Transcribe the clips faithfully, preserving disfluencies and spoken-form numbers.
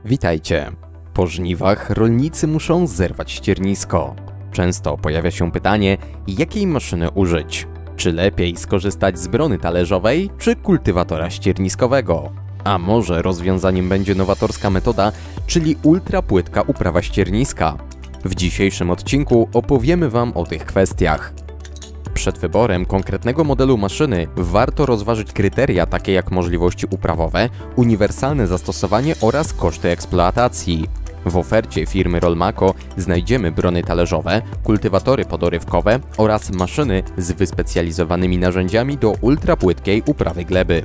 Witajcie! Po żniwach rolnicy muszą zerwać ściernisko. Często pojawia się pytanie, jakiej maszyny użyć? Czy lepiej skorzystać z brony talerzowej, czy kultywatora ścierniskowego? A może rozwiązaniem będzie nowatorska metoda, czyli ultrapłytka uprawa ścierniska? W dzisiejszym odcinku opowiemy Wam o tych kwestiach. Przed wyborem konkretnego modelu maszyny warto rozważyć kryteria takie jak możliwości uprawowe, uniwersalne zastosowanie oraz koszty eksploatacji. W ofercie firmy Rolmako znajdziemy brony talerzowe, kultywatory podorywkowe oraz maszyny z wyspecjalizowanymi narzędziami do ultrapłytkiej uprawy gleby.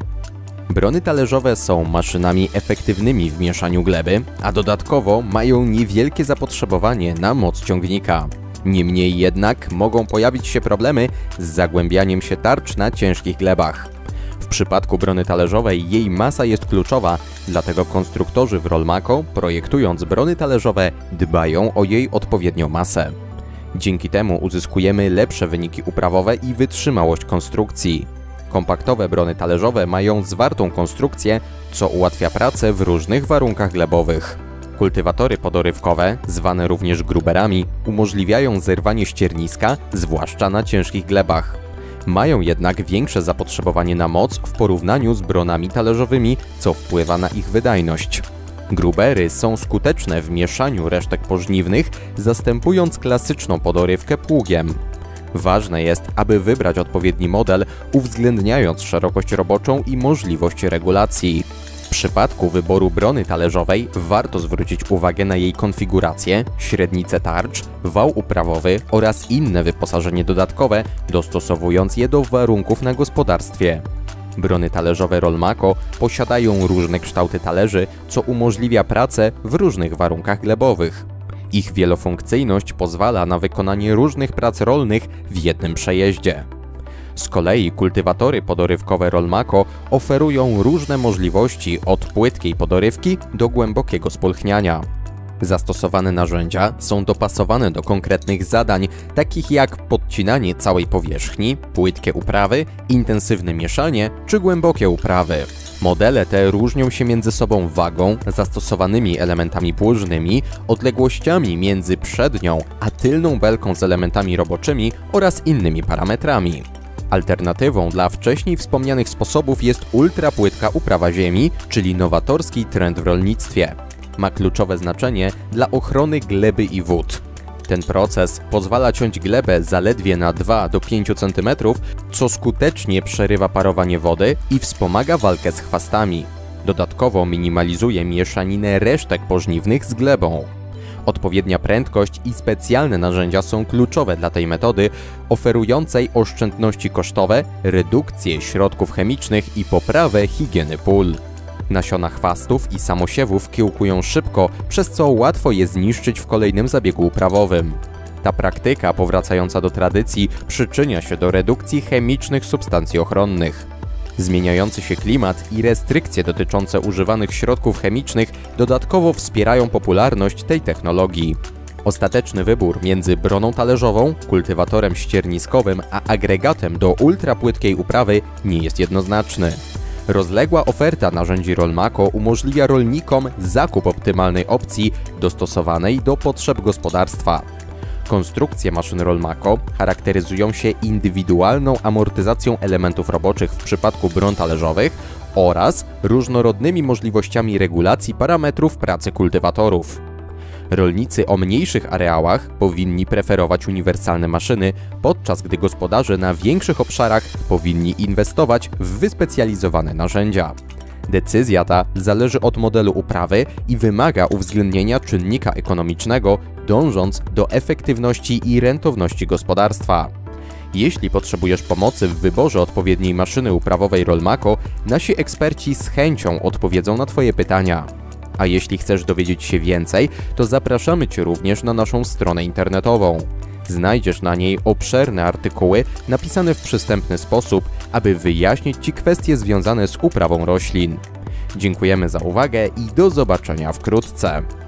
Brony talerzowe są maszynami efektywnymi w mieszaniu gleby, a dodatkowo mają niewielkie zapotrzebowanie na moc ciągnika. Niemniej jednak mogą pojawić się problemy z zagłębianiem się tarcz na ciężkich glebach. W przypadku brony talerzowej jej masa jest kluczowa, dlatego konstruktorzy w Rolmako, projektując brony talerzowe, dbają o jej odpowiednią masę. Dzięki temu uzyskujemy lepsze wyniki uprawowe i wytrzymałość konstrukcji. Kompaktowe brony talerzowe mają zwartą konstrukcję, co ułatwia pracę w różnych warunkach glebowych. Kultywatory podorywkowe, zwane również gruberami, umożliwiają zerwanie ścierniska, zwłaszcza na ciężkich glebach. Mają jednak większe zapotrzebowanie na moc w porównaniu z bronami talerzowymi, co wpływa na ich wydajność. Grubery są skuteczne w mieszaniu resztek pożniwnych, zastępując klasyczną podorywkę pługiem. Ważne jest, aby wybrać odpowiedni model, uwzględniając szerokość roboczą i możliwość regulacji. W przypadku wyboru brony talerzowej warto zwrócić uwagę na jej konfigurację, średnicę tarcz, wał uprawowy oraz inne wyposażenie dodatkowe, dostosowując je do warunków na gospodarstwie. Brony talerzowe Rolmako posiadają różne kształty talerzy, co umożliwia pracę w różnych warunkach glebowych. Ich wielofunkcyjność pozwala na wykonanie różnych prac rolnych w jednym przejeździe. Z kolei kultywatory podorywkowe Rolmako oferują różne możliwości od płytkiej podorywki do głębokiego spulchniania. Zastosowane narzędzia są dopasowane do konkretnych zadań, takich jak podcinanie całej powierzchni, płytkie uprawy, intensywne mieszanie czy głębokie uprawy. Modele te różnią się między sobą wagą, zastosowanymi elementami płużnymi, odległościami między przednią a tylną belką z elementami roboczymi oraz innymi parametrami. Alternatywą dla wcześniej wspomnianych sposobów jest ultrapłytka uprawa ziemi, czyli nowatorski trend w rolnictwie. Ma kluczowe znaczenie dla ochrony gleby i wód. Ten proces pozwala ciąć glebę zaledwie na dwa do pięciu centymetrów, co skutecznie przerywa parowanie wody i wspomaga walkę z chwastami. Dodatkowo minimalizuje mieszaninę resztek pożniwnych z glebą. Odpowiednia prędkość i specjalne narzędzia są kluczowe dla tej metody, oferującej oszczędności kosztowe, redukcję środków chemicznych i poprawę higieny pól. Nasiona chwastów i samosiewów kiełkują szybko, przez co łatwo je zniszczyć w kolejnym zabiegu uprawowym. Ta praktyka, powracająca do tradycji, przyczynia się do redukcji chemicznych substancji ochronnych. Zmieniający się klimat i restrykcje dotyczące używanych środków chemicznych dodatkowo wspierają popularność tej technologii. Ostateczny wybór między broną talerzową, kultywatorem ścierniskowym a agregatem do ultrapłytkiej uprawy nie jest jednoznaczny. Rozległa oferta narzędzi Rolmako umożliwia rolnikom zakup optymalnej opcji dostosowanej do potrzeb gospodarstwa. Konstrukcje maszyn Rolmako charakteryzują się indywidualną amortyzacją elementów roboczych w przypadku bron talerzowych oraz różnorodnymi możliwościami regulacji parametrów pracy kultywatorów. Rolnicy o mniejszych areałach powinni preferować uniwersalne maszyny, podczas gdy gospodarze na większych obszarach powinni inwestować w wyspecjalizowane narzędzia. Decyzja ta zależy od modelu uprawy i wymaga uwzględnienia czynnika ekonomicznego, dążąc do efektywności i rentowności gospodarstwa. Jeśli potrzebujesz pomocy w wyborze odpowiedniej maszyny uprawowej Rolmako, nasi eksperci z chęcią odpowiedzą na Twoje pytania. A jeśli chcesz dowiedzieć się więcej, to zapraszamy Cię również na naszą stronę internetową. Znajdziesz na niej obszerne artykuły napisane w przystępny sposób, aby wyjaśnić Ci kwestie związane z uprawą roślin. Dziękujemy za uwagę i do zobaczenia wkrótce.